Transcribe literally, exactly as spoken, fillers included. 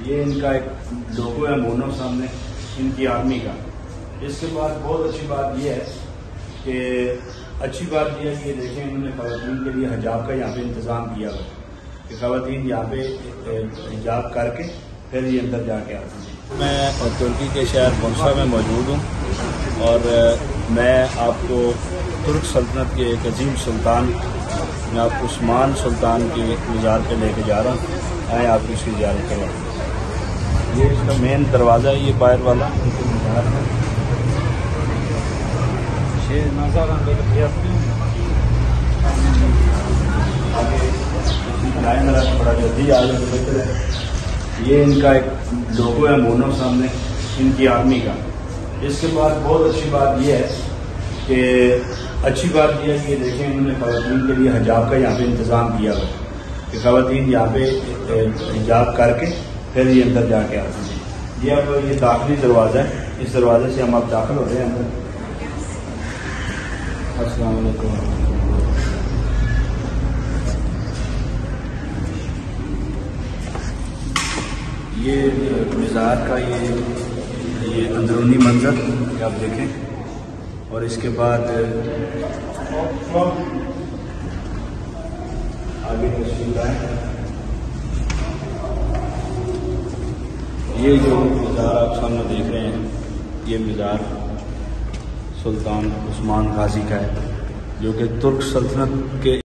ये इनका एक लोगो है मोनो सामने, इनकी आर्मी का। इसके बाद बहुत अच्छी बात यह है कि अच्छी बात यह है कि देखें इन्होंने ख़वातीन के लिए हिजाब का यहाँ पे इंतज़ाम किया हुआ कि ख़वातीन यहाँ पे हिजाब करके फिर ये अंदर जाके आते हैं। मैं तुर्की के शहर बुर्सा में मौजूद हूँ और मैं आपको तुर्क सल्तनत के एक अजीम सुल्तान जनाब उस्मान सुल्तान की मज़ार पे लेके जा रहा हूँ। आए आप इसकी ज़ियारत करें। ये इसका मेन दरवाज़ा है, ये बाहर वाला बड़ा जल्दी आ गया। ये इनका एक लोगो है मोनो सामने, इनकी आर्मी का। इसके बाद बहुत अच्छी बात यह है कि अच्छी बात यह है कि देखें इन्होंने ख़वातीन के लिए हिजाब का यहाँ पे इंतज़ाम किया हुआ कि ख़वातीन यहाँ पे हिजाब करके फिर ये अंदर जाके आते हैं। ये अब ये दाखिली दरवाज़ा है, इस दरवाजे से हम अब दाखिल हो रहे हैं अंदर। अस्सलाम वालेकुम। ये मज़ार का ये ये अंदरूनी मंजर आप देखें और इसके बाद आगे तशरीफ लाएं। ये जो मज़ार आप सामने देख रहे हैं, ये मज़ार सुल्तान उस्मान गाजी का है, जो कि तुर्क सल्तनत के